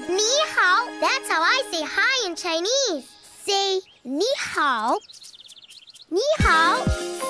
Ni hao. That's how I say hi in Chinese. Say ni hao. Ni hao.